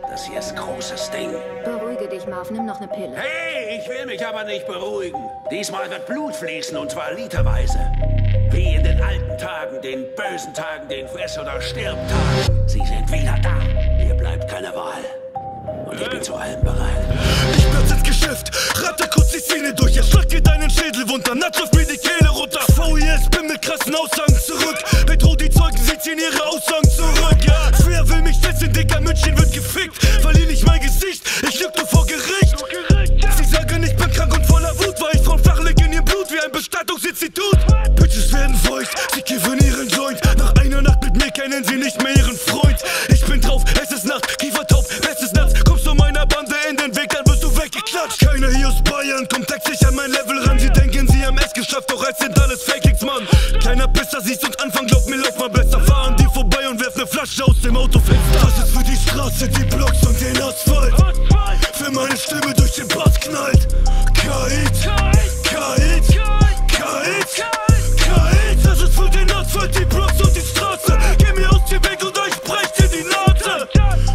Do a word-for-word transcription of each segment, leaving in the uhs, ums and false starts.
Das hier ist großes Ding. Beruhige dich, Marv. Nimm noch eine Pille. Hey, ich will mich aber nicht beruhigen. Diesmal wird Blut fließen, und zwar literweise. Wie in den alten Tagen, den bösen Tagen, den Fress- oder Stirb-Tagen. Sie sind wieder da. Mir bleibt keine Wahl. Und ich bin zu allem bereit. Ich platz ins Geschäft, ratter kurz die Szene durch. Erschlag dir deinen Schädel wunter, natsch auf mir die Kehle runter. V I S, bin mit krassen Aussagen zurück. Bedroht die Zeugen, sie ziehen ihre Aussagen zurück. Ja, Schwer will mich setzen, dicker München wird gefickt. Verlier nicht mein Gesicht, ich lüg nur vor Gericht. Sie sagen, ich bin krank und voller Wut, weil ich Frauen flach leg in ihr Blut wie ein Bestattungsinstitut. Bitches werden feucht, sie kiffen ihren Joint. Nach einer Nacht mit mir kennen sie nicht mehr ihren Freund. Ich bin drauf, es ist Nacht, Kiefertaub, bestes Nachts. Kommst du meiner Bande in den Weg, dann wirst du weggeklatscht. Keiner hier aus Bayern kommt textlich an mein Level ran. Sie denken, sie haben es geschafft, doch es sind alles Fakings, Mann. Kleiner Pisser, siehst und Anfang, glaub mir, lauf mal besser. Fahren die vorbei und werf ne Flasche aus dem Autofenster. Das ist für die Straße, die Blocks und den Asphalt. Für meine Stimme durch den Bass knallt. K-Hit, K-Hit, K-Hit, K-Hit. Das ist für den Asphalt, die Blocks und die Straße. Geh mir aus dem Weg und ich brech dir die Nase.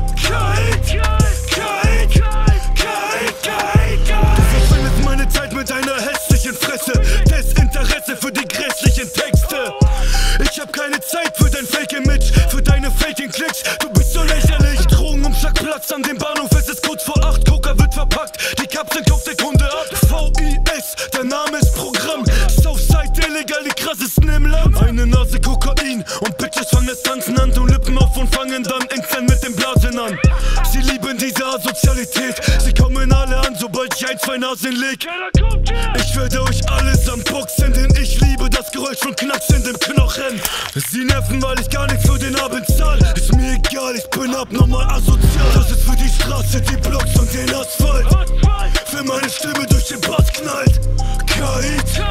K-Hit, K-Hit, K-Hit, K-Hit. Du verschwendest meine Zeit mit deiner hässlichen Fresse. Desinteresse für die grässlichen Texte. Ich hab keine Zeit für dein Fake-Image, für deine Faking-Klicks. Du bist so lächerlich. Drogenumschlag Platz an dem Bahnhof, es ist kurz vor acht. Coca wird verpackt, die Kapseln kauft der Kunde ab. V I S, der Name ist Programm. Southside illegal, die krassesten im Land. Eine Nase Kokain und Bitches fangen das Tanzen an. Und Lippen auf und fangen dann instant mit dem Blasen an. Sie lieben diese Asozialität, sie kommen alle an, sobald ich ein, zwei Nasen leg. Ich werde euch alles unboxen, denn ich liebe das Geräusch von knacksendem Knochen. Sie nerven, weil ich gar nichts für den Abend zahl. Ist mir egal, ich bin abnormal asozial. Das ist für die Straße, die Blocks und den Asphalt. Für meine Stimme durch den Bass knallt. K-Hit.